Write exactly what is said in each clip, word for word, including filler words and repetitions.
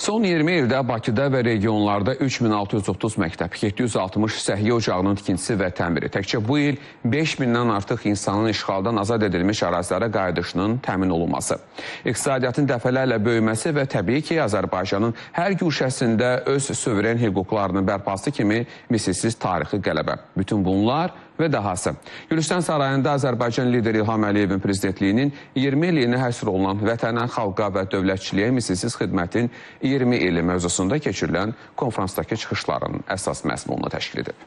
Son iyirmi ildə Bakıda və regionlarda üç min altı yüz otuz məktəb, yeddi yüz altmış səhiyyə ocağının tikintisi və təmiri, təkcə bu il beş mindən artıq insanın işğaldan azad edilmiş ərazilərə qayıdışının təmin olunması, iqtisadiyyatın dəfələrlə böyüməsi və təbii ki, Azərbaycanın hər güşəsində öz suveren hüquqlarının bərpası kimi misilsiz tarixi qələbə. Bütün bunlar və dahası. Gülüstan Sarayında Azərbaycan lideri İlham Əliyevin prezidentliyinin iyirmi iliyinə həsr olunan vətənə, xalqa və dövlətçiliyə misilsiz xidmətin iyirmi ili mövzusunda keçirilən konferansdakı çıxışların əsas məzmununu təşkil edib.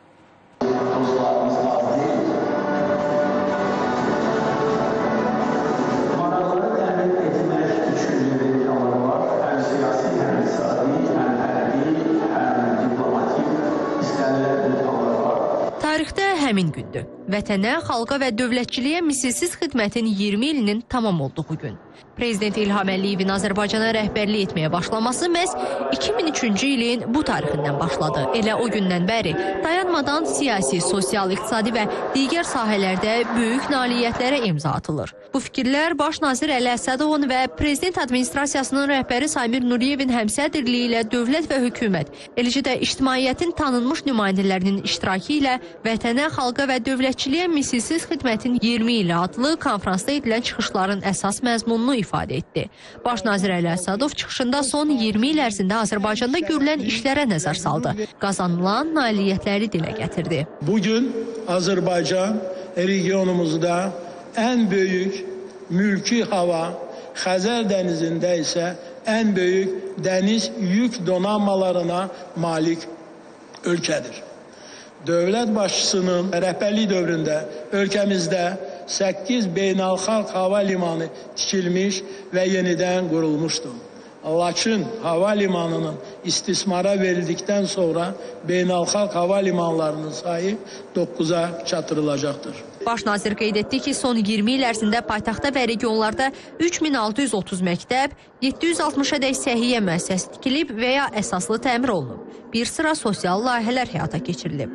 Tarixdə həmin gündür. Vətənə, xalqa və dövlətçiliyə misilsiz xidmətin iyirmi ilinin tamam olduğu gün. Prezident İlham Əliyevin Azərbaycana rəhbərlik etməyə başlaması məhz iki min üçüncü ilin bu tarixindən başladı. Elə o gündən bəri dayanmadan siyasi, sosial, iqtisadi və digər sahələrdə böyük nailiyyətlərə imza atılır. Bu fikirlər Baş nazir Əli Əsədovun və Prezident administrasiyasının rəhbəri Samir Nuriyevin həmsədrliyi ilə dövlət və hökumət, eləcə də ictimaiyyətin tanınmış nümayəndələrinin iştirakı ilə vətənə, xalqa və dövlətçiliyə misilsiz xidmətin iyirmi ili adlı konferansda edilən çıxışların əsas məzmununu ifadə etdi. Baş nazir Əli Əsədov çıxışında son iyirmi il ərzində Azərbaycanda görülən işlərə nəzər saldı. Qazanılan nailiyyətləri dilə gətirdi. Bugün Azərbaycan regionumuzda ən böyük mülki hava, Xəzər dənizində isə ən böyük dəniz yük donanmalarına malik ölkədir. Dövlət başçısının rəhbərlik dövründə ölkəmizdə səkkiz beynəlxalq hava limanı tikilmiş və yenidən qurulmuşdur. Laçın hava limanının istismara verildikdən sonra beynəlxalq hava limanlarının sayı doqquza çatdırılacaqdır. Baş nazir qeyd etdi ki, son iyirmi il ərzində paytaxtda və regionlarda üç min altı yüz otuz məktəb, yeddi yüz altmışa dək səhiyyə müəssisəsi tikilib və ya əsaslı təmir olunub. Bir sıra sosial layihələr həyata keçirilib.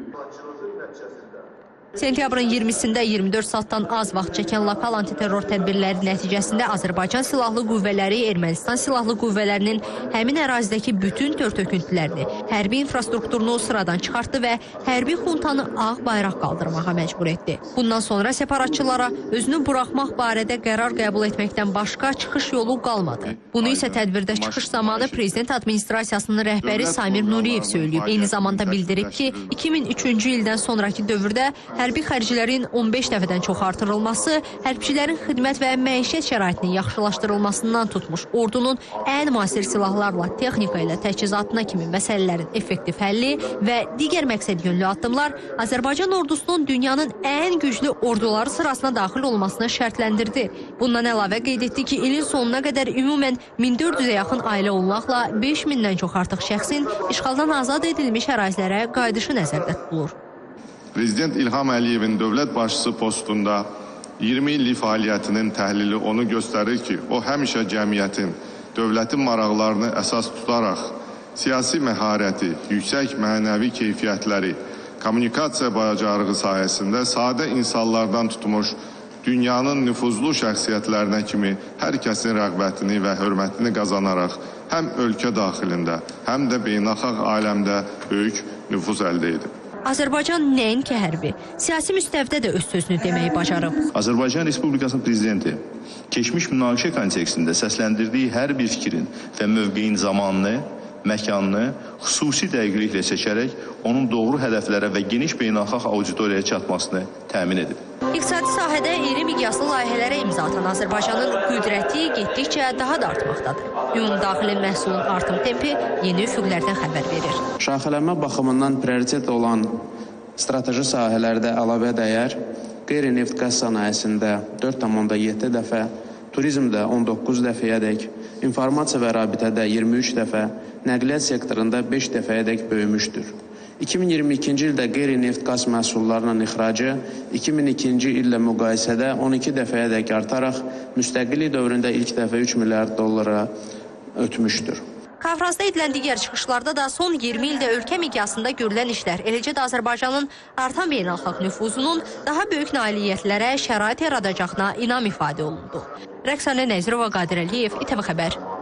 Sentyabrın iyirmisində iyirmi dörd saatdan az vaxt çəkən lokal antiterror tədbirləri nəticəsində Azərbaycan Silahlı Qüvvələri Ermənistan Silahlı Qüvvələrinin həmin ərazidəki bütün tör-töküntülərini, hərbi infrastrukturunu sıradan çıxartdı və hərbi xuntanı ağ bayraq qaldırmağa məcbur etdi. Bundan sonra separatçılara özünü buraxmaq barədə qərar qəbul etməkdən başqa çıxış yolu qalmadı. Bunu isə tədbirdə çıxış zamanı Prezident administrasiyasının rəhbəri Samir Nuriyev söyləyib. Eyni zamanda bildirib ki, iki min üçüncü ildən sonraki dövrdə hərbi xərclərin on beş dəfədən çox artırılması, hərbçilərin xidmət və məişət şəraitinin yaxşılaşdırılmasından tutmuş, ordunun ən müasir silahlarla, texnika ilə təchizatına kimi məsələlərin effektiv həlli və digər məqsəd yönlü addımlar Azərbaycan ordusunun dünyanın ən güclü orduları sırasına daxil olmasını şərtləndirdi. Bundan əlavə qeyd etdi ki, ilin sonuna qədər ümumən min dörd yüzə yaxın ailə olmaqla beş mindən çox artıq şəxsin işğaldan azad edilmiş ərazilərə qayıdışı nəzərdə tutulur. Prezident İlham Əliyevin dövlət başçısı postunda iyirmi illik fəaliyyətinin təhlili onu göstərir ki, o həmişə cəmiyyətin, dövlətin maraqlarını əsas tutaraq siyasi məharəti, yüksək mənəvi keyfiyyətləri, kommunikasiya bacarığı sayəsində sadə insanlardan tutmuş dünyanın nüfuzlu şəxsiyyətlərinə kimi hər kəsin rəğbətini və hörmətini qazanaraq həm ölkə daxilində, həm də beynəlxalq aləmdə böyük nüfuz əldə edib. Azərbaycan nəinki hərbi, siyasi müstəvidə də öz sözünü deməyi bacarıb. Azərbaycan Respublikasının prezidenti keçmiş münaqişə kontekstində səsləndirdiyi hər bir fikrin və mövqeyin zamanını, məkanını xüsusi dəqiqliklə seçərək onun doğru hədəflərə və geniş beynəlxalq auditoriyaya çatmasını təmin edib. İqtisadi sahədə iri miqyaslı layihələrə imza atan Azərbaycanın qüdrəti getdikcə daha da artmaqdadır. Ümumdaxili məhsulun artım tempi yeni üfüqlərdən xəbər verir. Şaxələnmə baxımından prioritet olan strateji sahələrdə əlavə dəyər, qeyri-neft qaz sənayesində dörd tam yeddi dəfə, turizmdə on doqquz dəfəyədək, informasiya və rabitədə iyirmi üç dəfə, nəqliyyat sektorunda beş dəfəyədək böyümüşdür. iki min iyirmi ikinci ildə qeyri-neft qaz məhsullarının ixracı iki min ikinci illə müqayisədə on iki dəfəyədək artaraq müstəqillik dövründə ilk dəfə üç milyard dollara ötmüşdür. Konferansda edilən digər çıxışlarda da son iyirmi ildə ölkə miqyasında görülən işlər, eləcə də Azərbaycanın artan beynəlxalq nüfuzunun daha böyük nailiyyətlərə şərait yaradacağına inam ifadə olundu. Rəqsanə Nəzirova, Qadir Əliyev, İTV Xəbər.